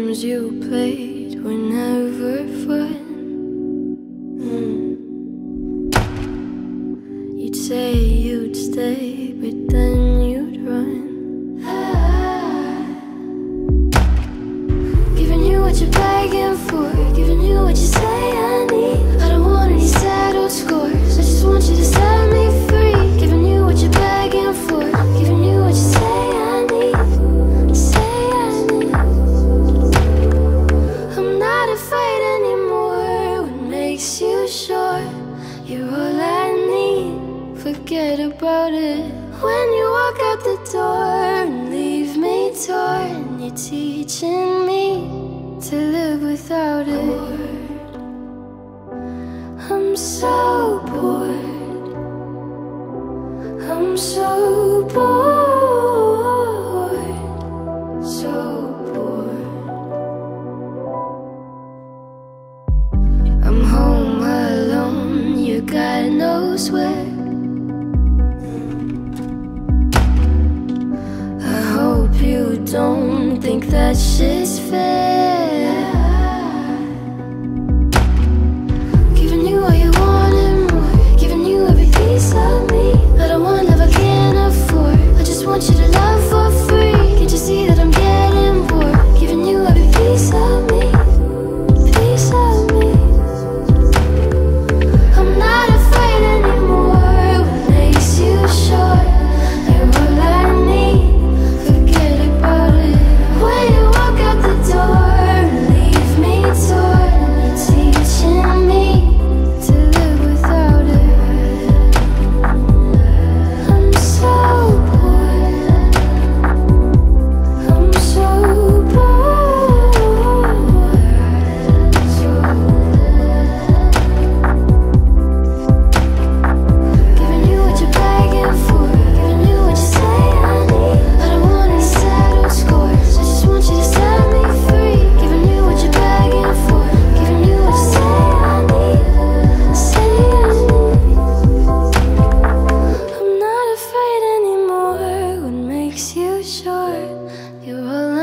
games you played were never fun. You'd say you'd stay, but then you'd run. Giving you what you're begging for, giving you what you say I need. I don't want any settled scores, I just want you to set me free. Giving you what you're begging for, giving you what you say I need. Say I need. I'm not afraid anymore. What makes you sure you're all I need? Forget about it. When you walk out the door and leave me torn, you're teaching me to live without it. I'm so bored. I'm so bored. So bored. I'm home alone, you God knows where. I hope you don't think that shit's fair. Giving you all you want and more, giving you every piece of me. I don't want love I can't afford, I just want you to love for free. Can't you see that I'm getting bored? Giving you every piece of me, piece of me. I'm not afraid anymore. What makes you sure you're all I need? Forget about it. When you walk out the door, leave me torn. You're teaching me to live without it. I'm so bored. I'm so bored. Giving you what you're begging for, giving you what you say I need. I don't want any settled scores, I just want you to set me free. Giving you what you're begging for, giving you what you say I need. Say I need. I'm not afraid anymore. What makes you sure you're all